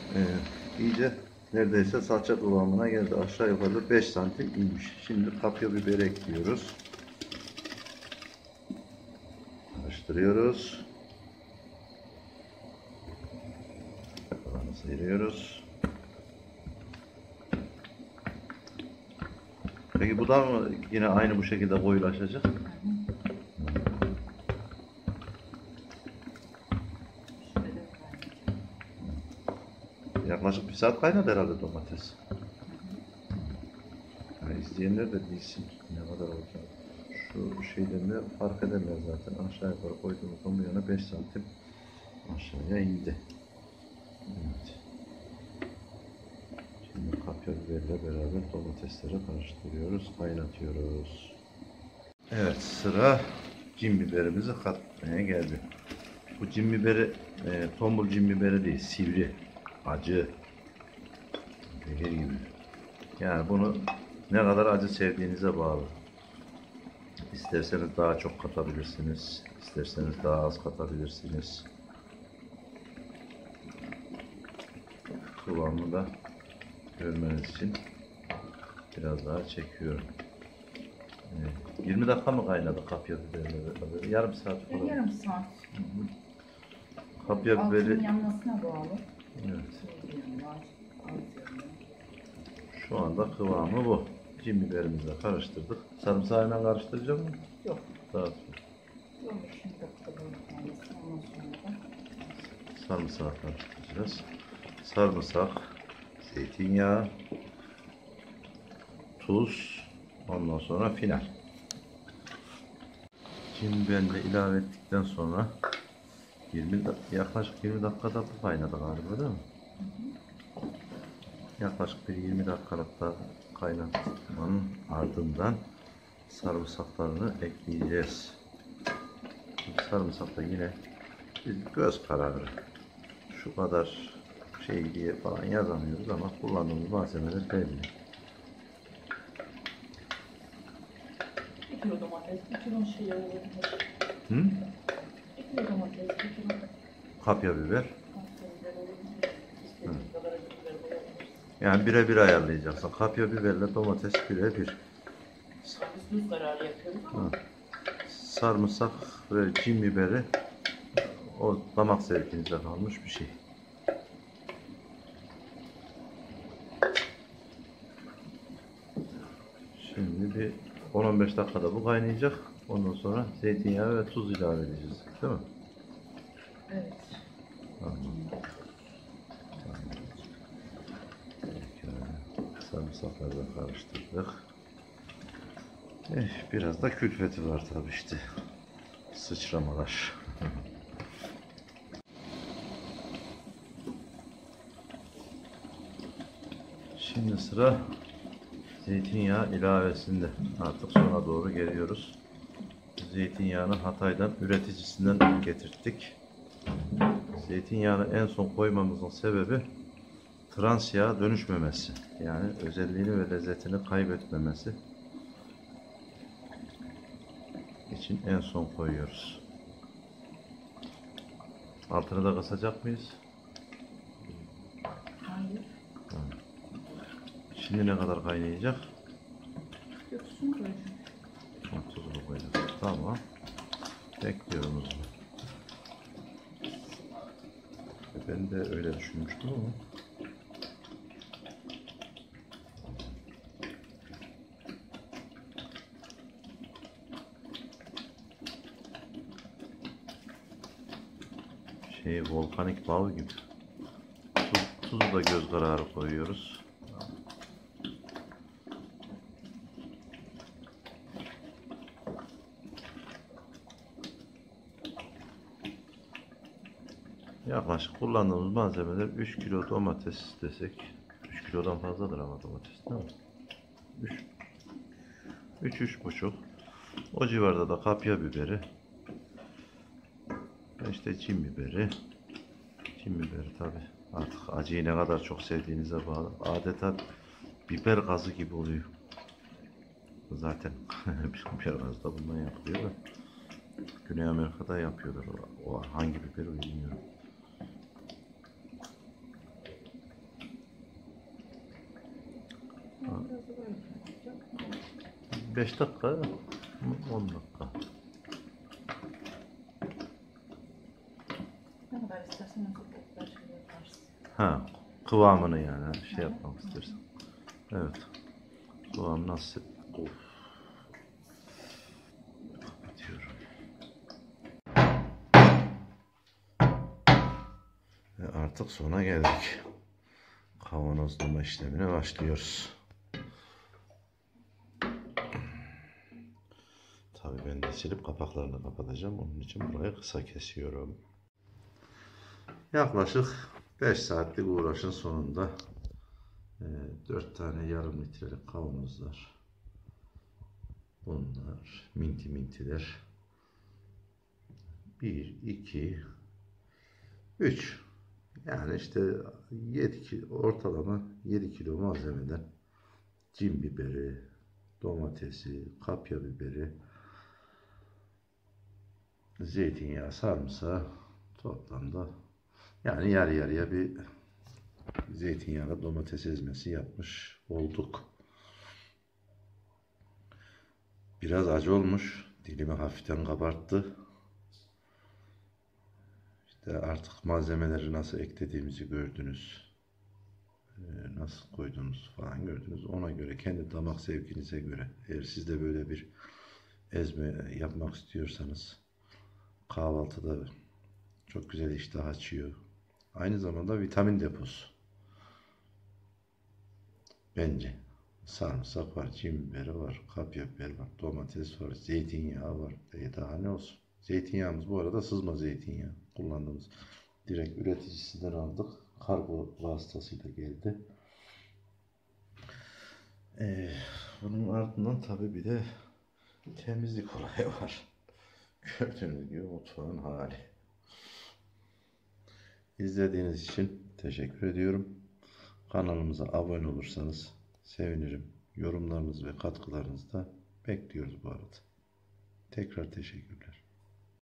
iyice neredeyse salça kıvamına geldi. Aşağı yukarı 5 santim inmiş. Şimdi kapya biberi ekliyoruz. Karıştırıyoruz. Kapağını sıyırıyoruz. Peki bu da mı yine aynı bu şekilde koyulaşacak? Yaklaşık 1 saat kaynadı herhalde domates. Yani izleyenler de bilsin ne kadar olacak. Şu şeyden de fark ederler zaten. Aşağı yukarı koyduğumuzdan bu yana 5 santim aşağıya indi. Evet. Şimdi kapya biberle beraber domatesleri karıştırıyoruz, kaynatıyoruz. Evet, sıra cin biberimizi katmaya geldi. Bu cin biberi tombul cin biberi değil, sivri, acı, zehir gibi. Yani bunu ne kadar acı sevdiğinize bağlı. İsterseniz daha çok katabilirsiniz, isterseniz daha az katabilirsiniz. Kıvamını da görmeniz için biraz daha çekiyorum. 20 dakika mı kaynadı kapya biberle? Yarım saat falan. Yarım saat. Kapya biberi. Altının yanmasına bağlı. Evet. Şu anda kıvamı bu. Cin biberimizle karıştırdık. Sarımsağıyla karıştıracağım mı? Yok. Daha sonra. Yok, şimdi ondan sonra da Sarımsağı karıştıracağız. Sarımsak, zeytinyağı, tuz, ondan sonra final. Cin biberini de ilave ettikten sonra yaklaşık 20 dakikada bu kaynadı galiba, değil mi? Yaklaşık bir 20 dakikalık da kaynatmanın ardından sarımsaklarını ekleyeceğiz. Sarımsak da yine göz kararı. Şu kadar şey diye falan yazamıyoruz ama kullandığımız malzemeler belli. 1 kilo domates, 1 kilo şey olabilir. Hı? 1 kilo domates, 1 kilo Kapya biber. biber olabilir. İstediğin kadar acı biber koyabilirsin. Yani birebir ayarlayacaksın. Kapya biberle domates birebir. Biz göz kararı yapıyoruz ama. Sarımsak ve cin biberi o damak zevkinize kalmış bir şey. Şimdi bir 10-15 dakikada bu kaynayacak. Ondan sonra zeytinyağı ve tuz ilave edeceğiz. Değil mi? Evet. Tamam. Sarımsakları da karıştırdık. Biraz da külfeti var tabii işte. Sıçramalar. Şimdi sıra zeytinyağı ilavesinde. Artık sona doğru geliyoruz. Zeytinyağını Hatay'dan üreticisinden getirttik. Zeytinyağını en son koymamızın sebebi trans yağa dönüşmemesi. Yani özelliğini ve lezzetini kaybetmemesi için en son koyuyoruz. Altını da kısacak mıyız? Hayır. Tamam. Şimdi ne kadar kaynayacak? Yok, su koyacağım. Tuzunu koyacağız. Tamam. Bekliyorum o zaman. Ben de öyle düşünmüştüm ama. Volkanik lav gibi. Tuzu da göz kararı koyuyoruz. Yaklaşık kullandığımız malzemeler 3 kilo domates desek. 3 kilodan fazladır ama domates, değil mi? 3-3,5. O civarda da kapya biberi. İşte cin biberi. Cin biberi tabi. Artık acıyı ne kadar çok sevdiğinize bağlı. Adeta biber gazı gibi oluyor. Zaten biber gazı da bundan yapılıyor da. Güney Amerika'da yapıyorlar. O hangi biberi bilmiyorum. Biraz da böyle yapacak. 5 dakika, 10 dakika. Ne kadar istersen o kadar şey yaparsın. Ha, kıvamını yani şey yapmak istersen. Evet. Kıvam nasıl? Of. Kapatıyorum. Ve artık sona geldik. Kavanozlama işlemine başlıyoruz. Tabii ben de silip kapaklarını kapatacağım. Onun için burayı kısa kesiyorum. Yaklaşık 5 saatlik uğraşın sonunda 4 tane yarım litrelik kavanozlar. Bunlar minti mintiler. 1, 2, 3. Yani işte 7 kilo, ortalama 7 kilo malzemeden cin biberi, domatesi, kapya biberi, zeytinyağı, sarımsağı toplamda yani yarı yarıya bir zeytinyağlı domates ezmesi yapmış olduk. Biraz acı olmuş. Dilimi hafiften kabarttı. İşte artık malzemeleri nasıl eklediğimizi gördünüz. Nasıl koyduğunuzu falan gördünüz. Ona göre kendi damak zevkinize göre. Eğer siz de böyle bir ezme yapmak istiyorsanız kahvaltıda çok güzel iştah açıyor. Aynı zamanda vitamin deposu. Bence. Sarımsak var, cin biberi var, kapya biberi var, domates var, zeytinyağı var. Daha ne olsun. Zeytinyağımız bu arada sızma zeytinyağı kullandığımız. Direkt üreticisinden aldık. Kargo vasıtasıyla geldi. Bunun ardından tabii bir de temizlik olayı var. Gördüğünüz gibi mutfağın hali. İzlediğiniz için teşekkür ediyorum. Kanalımıza abone olursanız sevinirim. Yorumlarınız ve katkılarınızı da bekliyoruz bu arada. Tekrar teşekkürler.